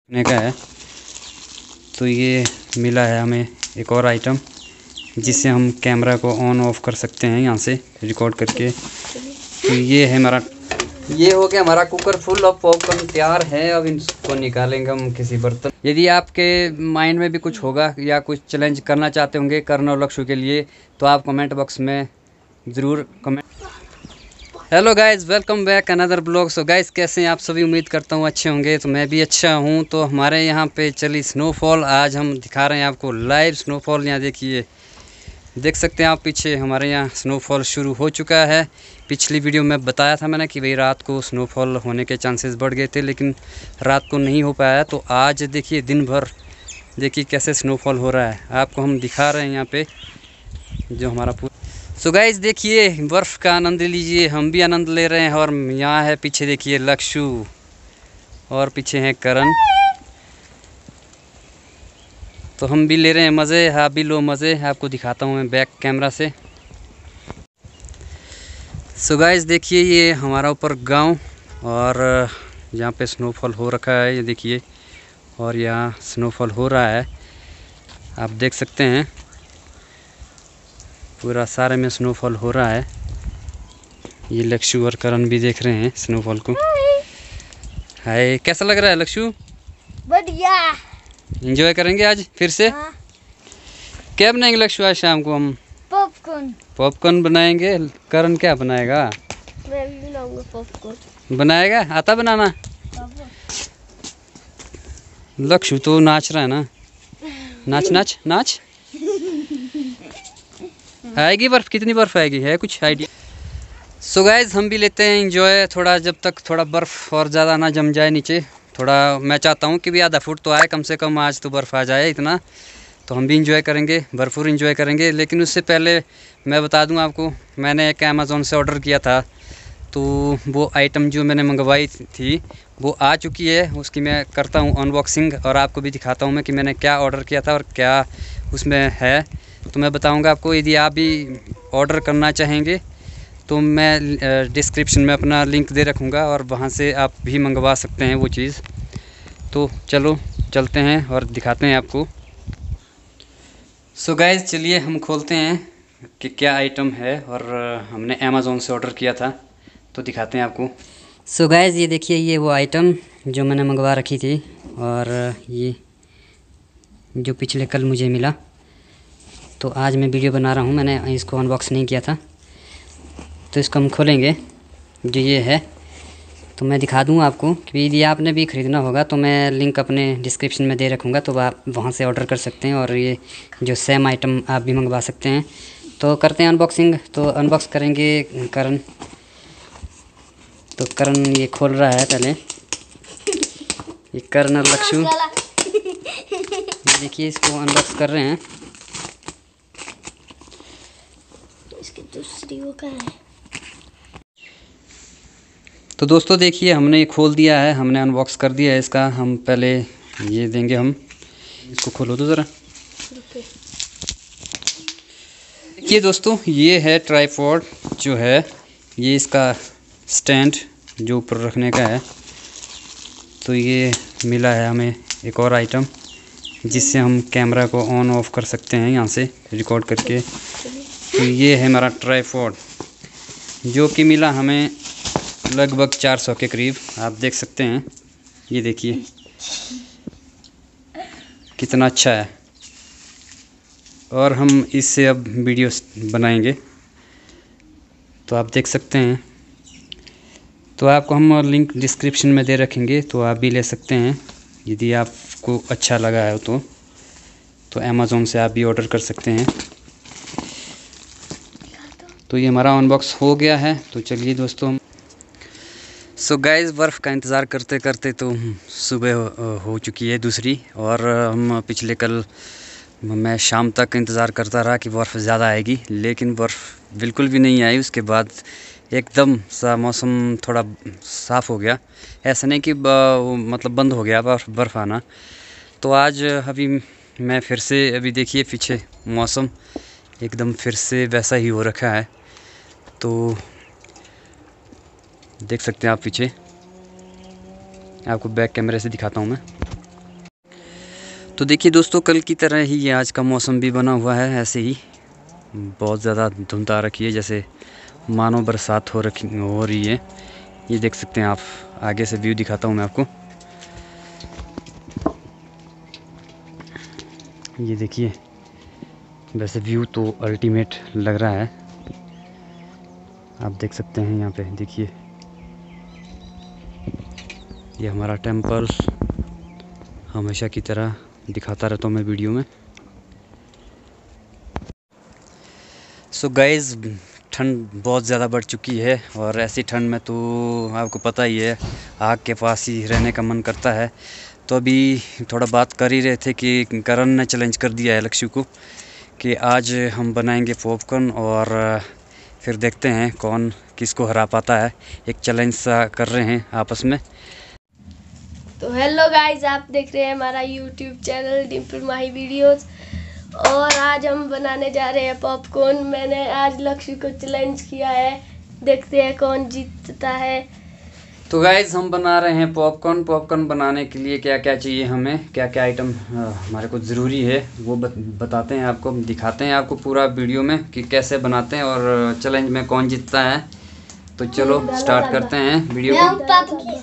ने का है। तो ये मिला है हमें एक और आइटम जिससे हम कैमरा को ऑन ऑफ कर सकते हैं यहाँ से रिकॉर्ड करके। तो ये है हमारा, ये हो गया हमारा कुकर फुल ऑफ पॉपकॉर्न तैयार है। अब इसको निकालेंगे हम किसी बर्तन। यदि आपके माइंड में भी कुछ होगा या कुछ चैलेंज करना चाहते होंगे करण और लक्ष्य के लिए तो आप कमेंट बॉक्स में ज़रूर comment. Hello guys, welcome back another blog. So guys, कैसे हैं आप सभी? उम्मीद करता हूँ अच्छे होंगे। तो मैं भी अच्छा हूँ। तो हमारे यहाँ पे चली स्नोफॉल। आज हम दिखा रहे हैं आपको लाइव स्नोफॉल। यहाँ देखिए, देख सकते हैं आप पीछे हमारे यहाँ स्नोफॉल शुरू हो चुका है। पिछली वीडियो में बताया था मैंने कि भाई रात को स्नोफॉल होने के चांसेस बढ़ गए थे, लेकिन रात को नहीं हो पाया। तो आज देखिए दिन भर देखिए कैसे स्नोफॉल हो रहा है, आपको हम दिखा रहे हैं यहाँ पे जो हमारा पूरा। सो गाइस देखिए, बर्फ़ का आनंद लीजिए, हम भी आनंद ले रहे हैं। और यहाँ है पीछे देखिए लक्ष्य और पीछे है करण। तो हम भी ले रहे हैं मज़े, आप भी लो मज़े। आपको दिखाता हूँ मैं बैक कैमरा से। सो गाइस देखिए, ये हमारा ऊपर गांव और यहाँ पे स्नोफॉल हो रखा है, ये देखिए। और यहाँ स्नोफॉल हो रहा है, आप देख सकते हैं पूरा सारे में स्नोफॉल हो रहा है। ये लक्ष्य और करण भी देख रहे हैं स्नोफॉल को। हाय, कैसा लग रहा है लक्ष्य? बढ़िया। एंजॉय करेंगे आज फिर से। हाँ। क्या बनाएंगे लक्ष्य आज शाम को? हम पॉपकॉर्न। पॉपकॉर्न बनाएंगे। करण क्या बनाएगा? मैं भी बनाऊंगा पॉपकॉर्न। बनाएगा? आता बनाना? लक्ष्य तो नाच रहा है ना, नाच नाच नाच। आएगी बर्फ? कितनी बर्फ आएगी, है कुछ आइडिया? सो गाइज हम भी लेते हैं एंजॉय थोड़ा, जब तक थोड़ा बर्फ़ और ज़्यादा ना जम जाए नीचे। थोड़ा मैं चाहता हूँ कि भी आधा फुट तो आए कम से कम, आज तो बर्फ़ आ जाए इतना। तो हम भी इंजॉय करेंगे, भरपूर इंजॉय करेंगे। लेकिन उससे पहले मैं बता दूं आपको, मैंने एक अमेज़ोन से ऑर्डर किया था। तो वो आइटम जो मैंने मंगवाई थी वो आ चुकी है। उसकी मैं करता हूँ अनबॉक्सिंग और आपको भी दिखाता हूँ मैं कि मैंने क्या ऑर्डर किया था और क्या उसमें है। तो मैं बताऊँगा आपको। यदि आप भी ऑर्डर करना चाहेंगे तो मैं डिस्क्रिप्शन में अपना लिंक दे रखूँगा और वहाँ से आप भी मंगवा सकते हैं वो चीज़। तो चलो चलते हैं और दिखाते हैं आपको। सो गाइज़ चलिए हम खोलते हैं कि क्या आइटम है। और हमने अमेज़ोन से ऑर्डर किया था तो दिखाते हैं आपको। सो गाइज़ ये देखिए, ये वो आइटम जो मैंने मंगवा रखी थी और ये जो पिछले कल मुझे मिला। तो आज मैं वीडियो बना रहा हूँ, मैंने इसको अनबॉक्स नहीं किया था। तो इसको हम खोलेंगे जो ये है। तो मैं दिखा दूँ आपको कि यदि आपने भी ख़रीदना होगा तो मैं लिंक अपने डिस्क्रिप्शन में दे रखूँगा, तो आप वहाँ से ऑर्डर कर सकते हैं और ये जो सेम आइटम आप भी मंगवा सकते हैं। तो करते हैं अनबॉक्सिंग। तो अनबॉक्स करेंगे करण। तो करण ये खोल रहा है पहले, ये करण और लक्ष्य देखिए इसको अनबॉक्स कर रहे हैं। इसकी दूसरी वो क्या है? तो दोस्तों देखिए, हमने ये खोल दिया है, हमने अनबॉक्स कर दिया है इसका। हम पहले ये देंगे, हम इसको खोलो तो ज़रा। देखिए दोस्तों, ये है ट्राइपॉड जो है, ये इसका स्टैंड जो ऊपर रखने का है। तो ये मिला है हमें एक और आइटम जिससे हम कैमरा को ऑन ऑफ कर सकते हैं यहाँ से रिकॉर्ड करके। तो ये है हमारा ट्राइपॉड जो कि मिला हमें लगभग 400 के करीब। आप देख सकते हैं, ये देखिए कितना अच्छा है। और हम इससे अब वीडियो बनाएंगे, तो आप देख सकते हैं। तो आपको हम लिंक डिस्क्रिप्शन में दे रखेंगे, तो आप भी ले सकते हैं यदि आपको अच्छा लगा है तो अमेज़ोन से आप भी ऑर्डर कर सकते हैं। तो ये हमारा अनबॉक्स हो गया है। तो चलिए दोस्तों। सो गाइस, बर्फ़ का इंतज़ार करते करते तो सुबह हो चुकी है दूसरी। और हम पिछले कल मैं शाम तक इंतज़ार करता रहा कि बर्फ़ ज़्यादा आएगी, लेकिन बर्फ़ बिल्कुल भी नहीं आई। उसके बाद एकदम सा मौसम थोड़ा साफ़ हो गया। ऐसा नहीं कि मतलब बंद हो गया बर्फ़ आना। तो आज अभी मैं फिर से, अभी देखिए पीछे मौसम एकदम फिर से वैसा ही हो रखा है। तो देख सकते हैं आप पीछे, आपको बैक कैमरे से दिखाता हूँ मैं। तो देखिए दोस्तों, कल की तरह ही ये आज का मौसम भी बना हुआ है। ऐसे ही बहुत ज़्यादा धुंध आ रखी है, जैसे मानो बरसात हो रही है। ये देख सकते हैं आप। आगे से व्यू दिखाता हूँ मैं आपको। ये देखिए, वैसे व्यू तो अल्टीमेट लग रहा है। आप देख सकते हैं यहाँ पे, देखिए ये हमारा टेंपल। हमेशा की तरह दिखाता रहता हूँ मैं वीडियो में। सो गाइज़, ठंड बहुत ज़्यादा बढ़ चुकी है और ऐसी ठंड में तो आपको पता ही है, आग के पास ही रहने का मन करता है। तो अभी थोड़ा बात कर ही रहे थे कि करण ने चैलेंज कर दिया है लक्ष्य को कि आज हम बनाएंगे पॉपकॉर्न और फिर देखते हैं कौन किसको हरा पाता है। एक चैलेंज सा कर रहे हैं आपस में। तो हेलो गाइस, आप देख रहे हैं हमारा YouTube channel Dimple Mahi videos और आज हम बनाने जा रहे हैं पॉपकॉर्न। मैंने आज लक्ष्य को चैलेंज किया है, देखते हैं कौन जीतता है। तो गाइज, हम बना रहे हैं पॉपकॉर्न। पॉपकॉर्न बनाने के लिए क्या क्या चाहिए हमें, क्या क्या आइटम हमारे को ज़रूरी है, वो बताते हैं आपको, दिखाते हैं आपको पूरा वीडियो में कि कैसे बनाते हैं और चैलेंज में कौन जीतता है। तो चलो स्टार्ट करते हैं वीडियो को।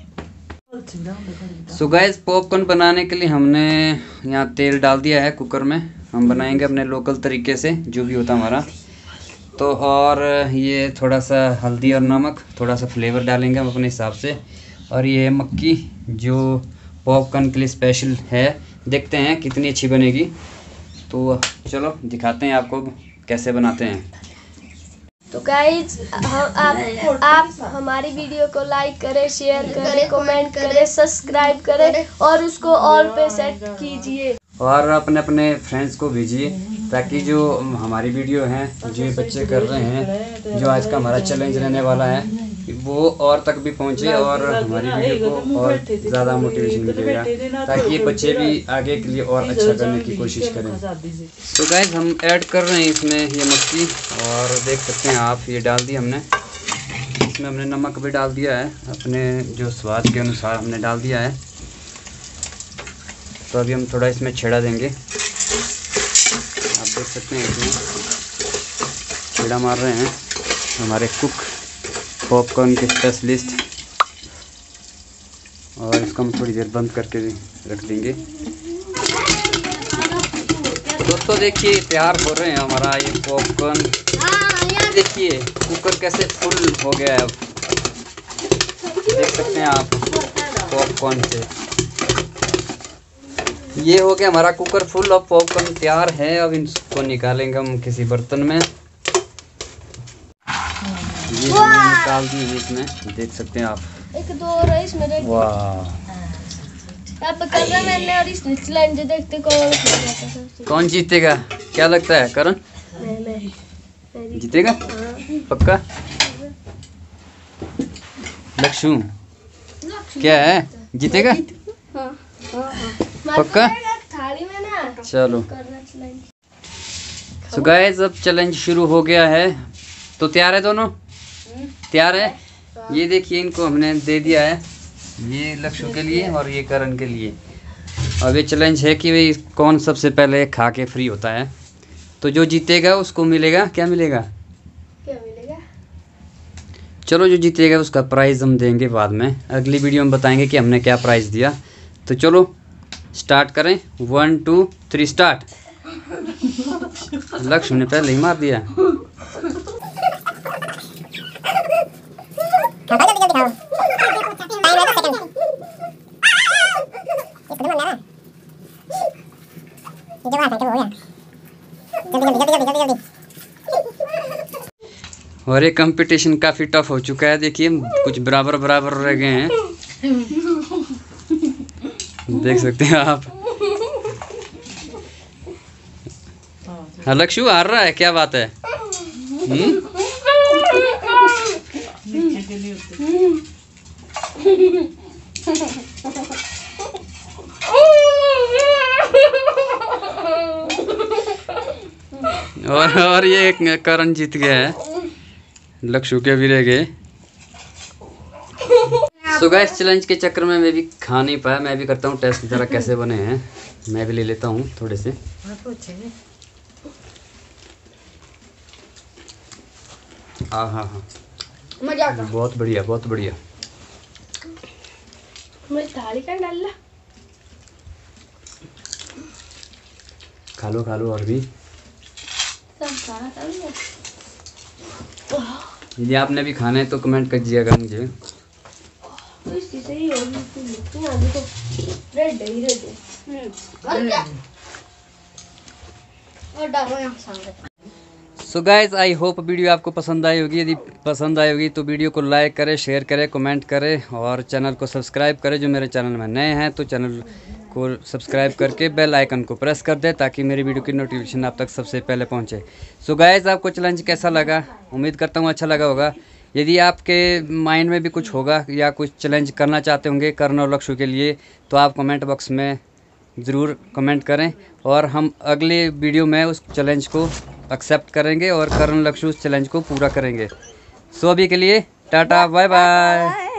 सो गाइज, पॉपकॉर्न बनाने के लिए हमने यहाँ तेल डाल दिया है कुकर में। हम बनाएंगे अपने लोकल तरीके से, जो भी होता हमारा। तो और ये थोड़ा सा हल्दी और नमक, थोड़ा सा फ्लेवर डालेंगे हम अपने हिसाब से। और ये मक्की जो पॉपकॉर्न के लिए स्पेशल है, देखते हैं कितनी अच्छी बनेगी। तो चलो दिखाते हैं आपको कैसे बनाते हैं। तो गाइज, आप हमारी वीडियो को लाइक करें, शेयर करें, कमेंट करें, सब्सक्राइब करें और उसको ऑल पे सेट कीजिए और अपने अपने फ्रेंड्स को भेजिए, ताकि जो हमारी वीडियो हैं, जो बच्चे कर रहे हैं, जो आज का हमारा चैलेंज रहने वाला है, वो और तक भी पहुंचे और हमारी वीडियो को और ज़्यादा मोटिवेशन मिलेगा, ताकि ये बच्चे भी आगे के लिए और अच्छा करने की कोशिश करें। तो गाइस, हम ऐड कर रहे हैं इसमें ये मक्की और देख सकते हैं आप, ये डाल दी हमने। इसमें हमने नमक भी डाल दिया है, अपने जो स्वाद के अनुसार हमने डाल दिया है। तो अभी हम थोड़ा इसमें छेड़ा देंगे। आप देख सकते हैं इसमें छेड़ा मार रहे हैं हमारे कुक, पॉपकॉर्न के स्पेशलिस्ट। और इसको हम थोड़ी देर बंद करके रख देंगे। दोस्तों देखिए, तैयार हो रहे हैं हमारा ये पॉपकॉर्न। देखिए कुकर कैसे फुल हो गया है। अब देख सकते हैं आप, पॉपकॉर्न से ये हो गया हमारा कुकर फुल। अब पॉपकॉर्न तैयार है। अब इसको निकालेंगे हम किसी बर्तन में। ये हमने निकाल दी इसमें, देख सकते हैं आप। एक दो और इसमें देख। वाह, अब कर रहा मैंने और इसने चैलेंज देखते कौन जीतेगा, क्या लगता है करण? मैं जीतेगा पक्का? लक्ष्य क्या है, जीतेगा पक्का? चलो सो गाइस, अब चैलेंज शुरू हो गया है। तो तैयार है दोनों? तैयार है। ये देखिए, इनको हमने दे दिया है, ये लक्ष्य के लिए और ये करण के लिए। अब ये चैलेंज है कि भाई कौन सबसे पहले खा के फ्री होता है। तो जो जीतेगा उसको मिलेगा, क्या मिलेगा? क्या मिलेगा? चलो, जो जीतेगा उसका प्राइज़ हम देंगे बाद में, अगली वीडियो में बताएंगे कि हमने क्या प्राइज़ दिया। तो चलो स्टार्ट करें। 1 2 3 स्टार्ट। लक्ष्य ने पहले ही मार दिया। और ये कंपटीशन काफ़ी टफ हो चुका है। देखिए, कुछ बराबर बराबर रह गए हैं, देख सकते हैं आप। हाँ, लक्ष्य हार रहा है, क्या बात है? और ये करण जीत गया है, लक्ष्य के भी रह गए। सो गाइस चैलेंज के चक्कर में मैं भी खा नहीं पाया, मैं भी करता हूँ टेस्ट जरा कैसे बने हैं। मैं भी ले लेता हूँ थोड़े से। हाँ हाँ हाँ बहुत बढ़िया बहुत बढ़िया। मैं थाली का डाल ला। खा लो और भी सब खाना था। यदि आपने भी खाना है तो कमेंट कर दीजिएगा मुझे। तो इसी से ही होगी आगे तो रेड है रेड है। और क्या और डालो यहाँ सामने। So guys I hope video आपको पसंद आई होगी। यदि पसंद आई होगी तो वीडियो को लाइक करें, शेयर करें, कमेंट करें और चैनल को सब्सक्राइब करें। जो मेरे चैनल में नए हैं तो चैनल को सब्सक्राइब करके बेल आइकन को प्रेस कर दें ताकि मेरी वीडियो की नोटिफिकेशन आप तक सबसे पहले पहुंचे। सो गाइज आपको चैलेंज कैसा लगा? उम्मीद करता हूँ अच्छा लगा होगा। यदि आपके माइंड में भी कुछ होगा या कुछ चैलेंज करना चाहते होंगे करण और लक्ष्य के लिए तो आप कमेंट बॉक्स में ज़रूर कमेंट करें और हम अगले वीडियो में उस चैलेंज को एक्सेप्ट करेंगे और करण लक्ष्य उस चैलेंज को पूरा करेंगे। सो अभी के लिए टाटा बाय बाय।